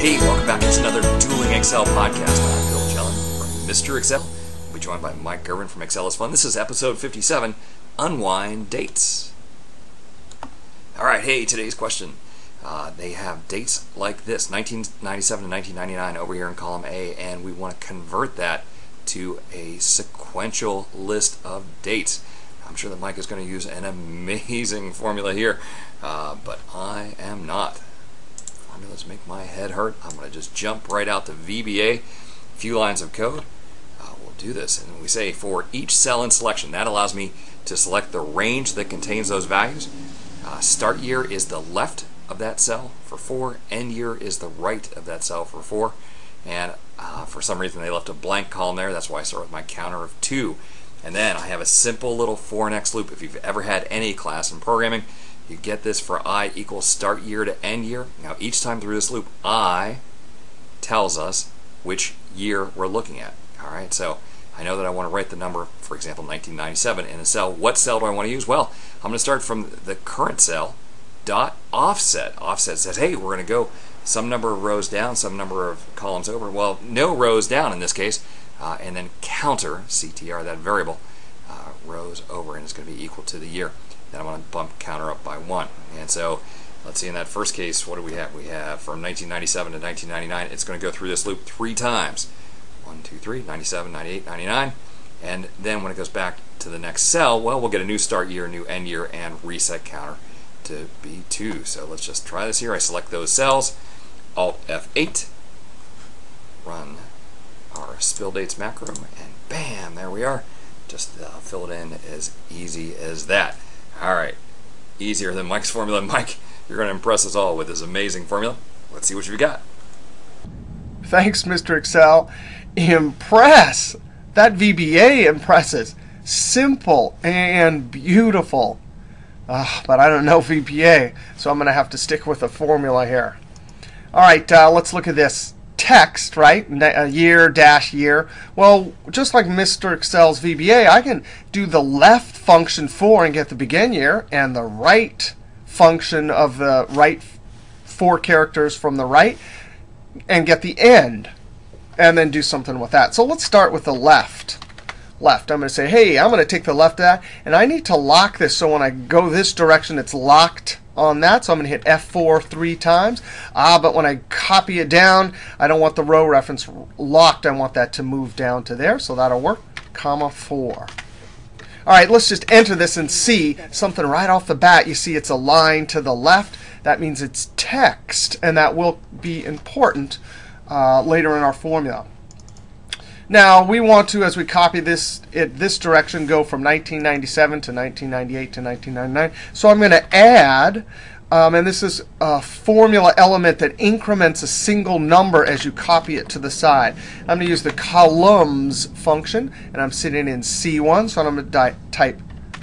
Hey, welcome back. It's another Dueling Excel podcast. I'm Jelen from MrExcel. We'll be joined by Mike Girvin from Excel is Fun. This is episode 57, Unwind Dates. All right, hey, today's question. They have dates like this, 1997 to 1999 over here in column A, and we want to convert that to a sequential list of dates. I'm sure that Mike is going to use an amazing formula here, but I am not. Formulas make my head hurt. I'm going to just jump right out to VBA, a few lines of code. We'll do this, and we say for each cell in selection, that allows me to select the range that contains those values. Start year is the left of that cell for 4, end year is the right of that cell for 4, and for some reason they left a blank column there. That's why I start with my counter of 2. And then I have a simple little for and x loop. If you've ever had any class in programming, you get this for I equals start year to end year. Now each time through this loop, I tells us which year we're looking at. Alright, so I know that I want to write the number, for example, 1997 in a cell. What cell do I want to use? Well, I'm going to start from the current cell, dot offset. Offset says, hey, we're going to go some number of rows down, some number of columns over. Well, no rows down in this case. And then counter, CTR, that variable, rows over, and it's going to be equal to the year. Then I'm going to bump counter up by 1. And so, let's see, in that first case, what do we have? We have from 1997 to 1999, it's going to go through this loop 3 times. 1, 2, 3, 97, 98, 99. And then when it goes back to the next cell, well, we'll get a new start year, new end year, and reset counter to be 2. So let's just try this here. I select those cells, Alt F8, run our spill dates macro, and bam, there we are. Just fill it in as easy as that. Alright, easier than Mike's formula. Mike, you're going to impress us all with this amazing formula. Let's see what you've got. Thanks, Mr. Excel. Impress! That VBA impresses. Simple and beautiful. But I don't know VBA, so I'm going to have to stick with a formula here. Alright, let's look at this. Text, right? Year dash year. Well, just like Mr. Excel's VBA, I can do the left function for and get the begin year, and the right function of the right 4 characters from the right and get the end, and then do something with that. So let's start with the left. I'm going to say, hey, I'm going to take the left of that, and I need to lock this so when I go this direction, it's locked on that. So I'm going to hit F4 3 times. But when I copy it down, I don't want the row reference locked. I want that to move down to there. So that'll work, comma 4. All right, let's just enter this and see something right off the bat. You see it's a line to the left. That means it's text, and that will be important later in our formula. Now, we want to, as we copy this direction, go from 1997 to 1998 to 1999. So I'm going to add, and this is a formula element that increments a single number as you copy it to the side. I'm going to use the columns function, and I'm sitting in C1. So I'm going to type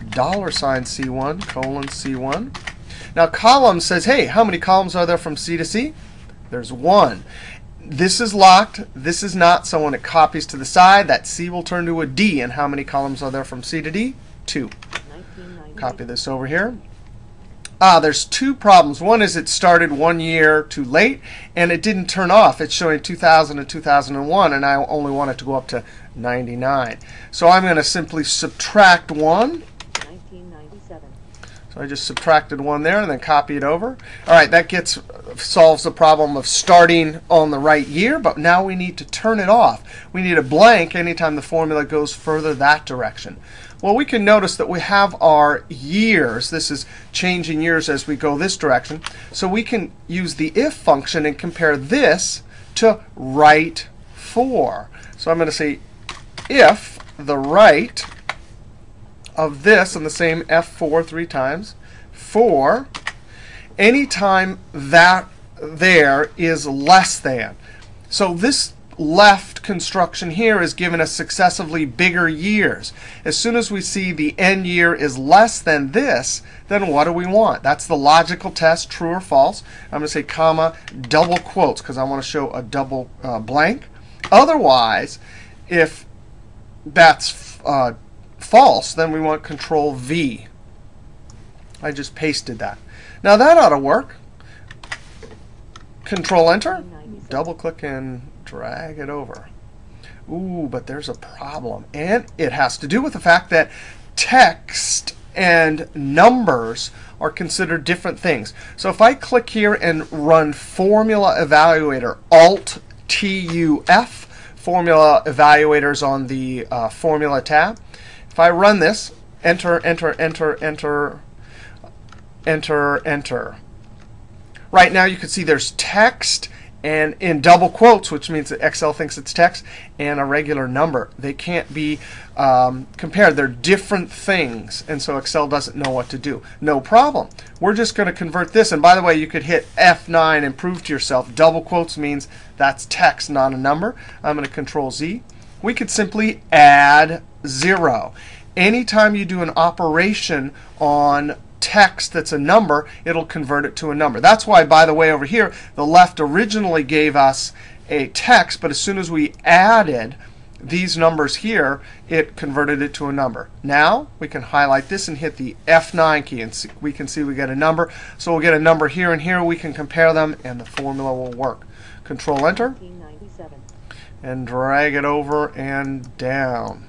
$C1, colon C1. Now, columns says, hey, how many columns are there from C to C? There's 1. This is locked. This is not. So when it copies to the side, that C will turn to a D. And how many columns are there from C to D? 2. Copy this over here. There's 2 problems. One is it started 1 year too late, and it didn't turn off. It's showing 2000 and 2001, and I only want it to go up to 99. So I'm going to simply subtract 1. So I just subtracted 1 there and then copy it over. All right, that solves the problem of starting on the right year, but now we need to turn it off. We need a blank anytime the formula goes further that direction. Well, we can notice that we have our years. This is changing years as we go this direction. So we can use the if function and compare this to right 4. So I'm going to say if the right of this, and the same F4 3 times, for anytime that there is less than. So this left construction here is giving us successively bigger years. As soon as we see the end year is less than this, then what do we want? That's the logical test, true or false. I'm going to say comma, double quotes, because I want to show a double blank. Otherwise, if that's false, then we want Control V. I just pasted that. Now that ought to work. Control Enter. double click and drag it over. Ooh, but there's a problem. And it has to do with the fact that text and numbers are considered different things. So if I click here and run Formula Evaluator, Alt-TUF, Formula Evaluators on the Formula tab. If I run this, enter, enter, enter, enter, enter, enter. Right now you can see there's text and in double quotes, which means that Excel thinks it's text, and a regular number. They can't be compared. They're different things, and so Excel doesn't know what to do. No problem. We're just going to convert this. And by the way, you could hit F9 and prove to yourself double quotes means that's text, not a number. I'm going to Control Z. We could simply add 0. Anytime you do an operation on text that's a number, it'll convert it to a number. That's why, by the way, over here, the left originally gave us a text, but as soon as we added these numbers here, it converted it to a number. Now we can highlight this and hit the F9 key, and we can see we get a number. So we'll get a number here and here. We can compare them, and the formula will work. Control Enter, and drag it over and down.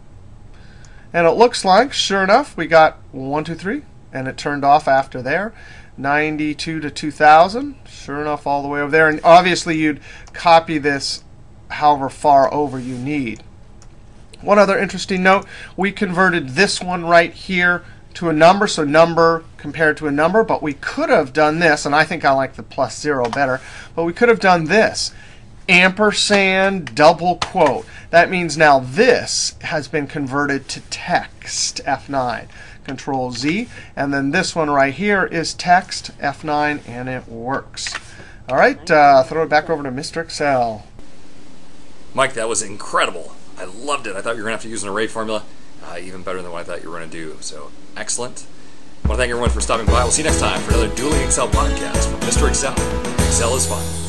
And it looks like, sure enough, we got 1, 2, 3. And it turned off after there. 92 to 2000. Sure enough, all the way over there. And obviously, you'd copy this however far over you need. One other interesting note, we converted this one right here to a number. So number compared to a number. But we could have done this. And I think I like the +0 better. But we could have done this. Ampersand double quote. That means now this has been converted to text, F9. Control Z. And then this one right here is text, F9, and it works. All right, throw it back over to Mr. Excel. Mike, that was incredible. I loved it. I thought you were going to have to use an array formula. Even better than what I thought you were going to do. So excellent. I want to thank everyone for stopping by. We'll see you next time for another Dueling Excel podcast from Mr. Excel. Excel is fun.